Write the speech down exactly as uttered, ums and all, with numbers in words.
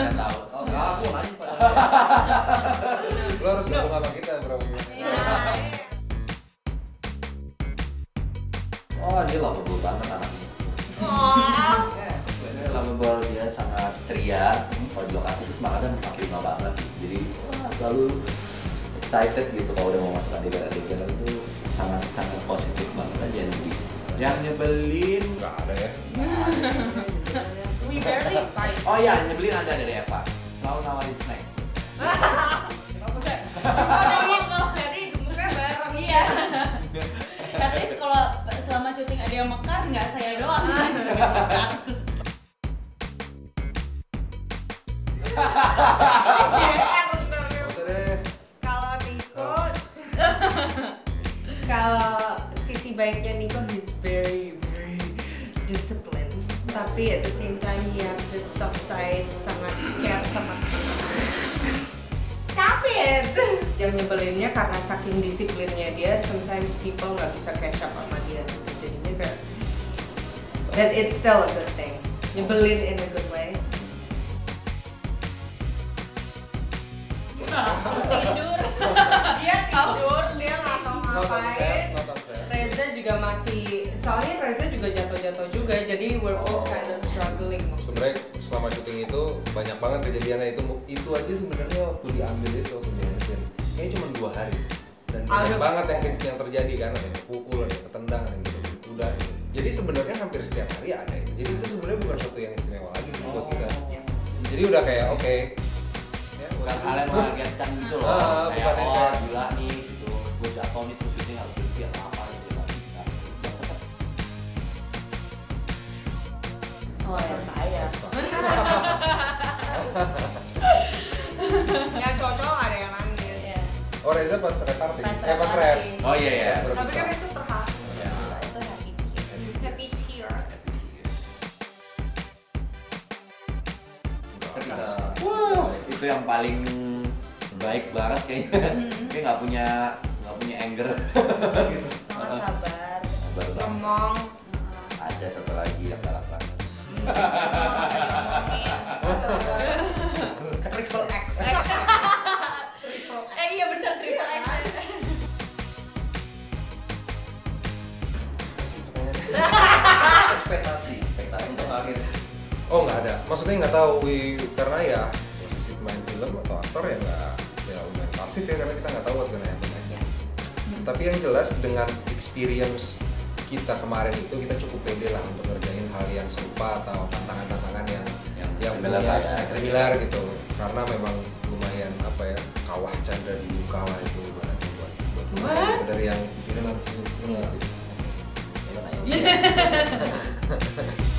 kalian tahu. Oh, enggak, aku nanya pada. Lo harus gabung sama kita, bro. Oh, dia lovable banget anaknya. Oh. Dia lovable, dia sangat ceria. Kalau di lokasi itu semangatnya makin banget. Jadi wah, selalu excited gitu kalau udah mau masuk adegan-adegan itu sangat sangat positif banget aja nih. Yang nyebelin Nggak ada ya. We barely fight. Oh iya, nyebelin ada dari Eva. Selalu nawarin snack. Udah gitu, jadi gemuknya bareng. Iya. At least kalau selama syuting ada yang mekar, nggak saya doang. Maksudnya Kalau Nico, kalau sisi baiknya Nico, he's very very disciplined. Tapi at the same time he have this soft side, sangat care sama. Stop it! Yang nyebelinnya karena saking disiplinnya dia, sometimes people nggak bisa catch up sama dia. Jadinya kayak, and it's still a good thing. Nyebelin in a good way. Tidur. Dia tidur, dia nggak tahu nonton set, ngapain. nonton set. Reza juga masih, soalnya Reza juga jatuh-jatuh juga, jadi we're all kind of struggling. Sebenarnya selama syuting itu banyak banget kejadiannya itu itu aja sebenarnya waktu diambil itu waktu diambil kayaknya cuma dua hari dan banyak Aduh. banget yang yang terjadi kan, ada yang pukul, ada yang ketendang, ada yang gitu udah gitu. Jadi sebenarnya hampir setiap hari ada itu. Jadi itu sebenarnya bukan sesuatu yang istimewa lagi gitu buat kita. Jadi udah kayak oke. Okay. Ya, Bukan hal yang mengagetkan gitu loh. Ah, Kayak bukan yang oh kayak- gila nih gitu. Gue jatuh nih terus syuting harus berhenti atau apa gitu nggak bisa. Oh ya saya. Yang cocok ada yang nangis. Iya. Oh Reza pas reparty, Pas eh pas rap. reparty. Oh iya ya. Pas Tapi kan berpisah. itu terharu. Ya. Itu happy. Happy tears. Wah, itu yang paling baik banget kayaknya. Dia nggak punya nggak punya anger. Sangat sabar. Sabar banget. Ngomong. Ada satu lagi yang galak banget. Triple X. Eh iya benar triple X. Ekspektasi, ekspektasi untuk akhir. Oh nggak ada, maksudnya nggak tahu wi- karena ya posisi pemain film atau aktor ya nggak ya lumayan pasif ya karena kita nggak tahu what's gonna happen next. Tapi yang jelas dengan experience kita kemarin itu kita cukup pede lah untuk ngerjain hal yang serupa atau tantangan-tantangan yang Yang yang similar punya lah ya. similar gitu karena memang lumayan apa ya kawah Chandra di kawah itu ibaratnya buat buat What? dari yang ini nanti ini nanti. Ya, lo nanya.